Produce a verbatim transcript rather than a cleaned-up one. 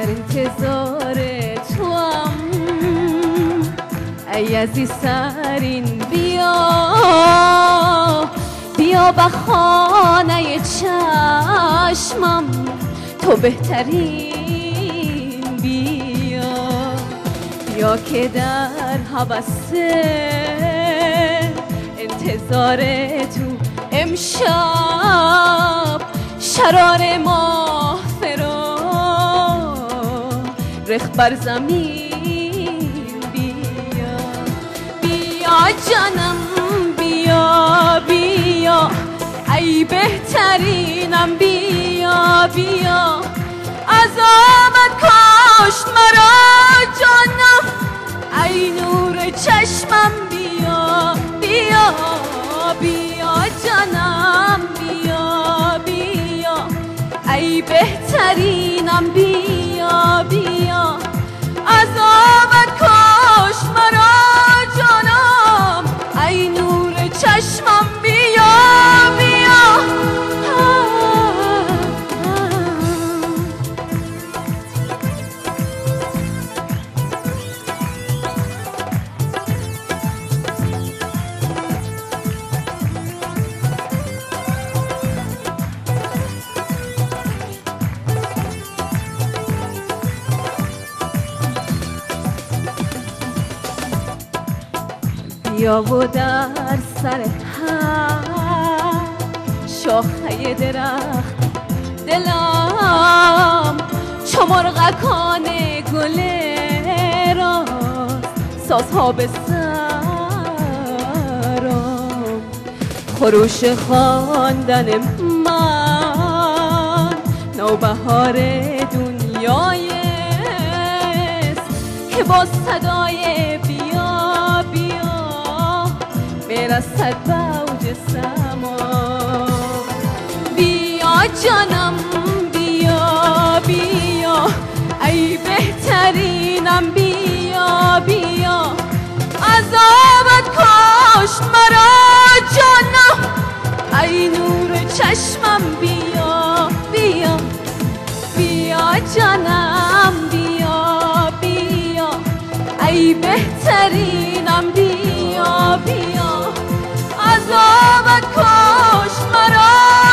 در انتظار تو هم ای عزیزترین بیا بیا به خانه چشمم تو بهترین بیا بیا که در هوس انتظار تو امشب شرار ماه فرا رخ بر زمین بیا بیا جانم بیا بیا ای بهترینم بیا بیا عذابت کشت مرا جانم ای نور چشمم بیا بیا بیا جانم بیا بیا ای بهترینم بیا بیا عذابت کشت مرا جانم ای نور چشمم بیا بیا بیا و در سر هم شاخه درخت دلم چو مرغکان گل راست سازها به سرم خروش خواندن من نوبهار دنیایست که با صدای بیا بیا برسد به اوج سما بیا جانم بیا بیا ای بهترینم بیا بیا عذابت کشت مرا جانم ای نور چشمم بیا بیا بیا جانم بیا بیا ای بهترینم بیا بیا عذابت کشت مرا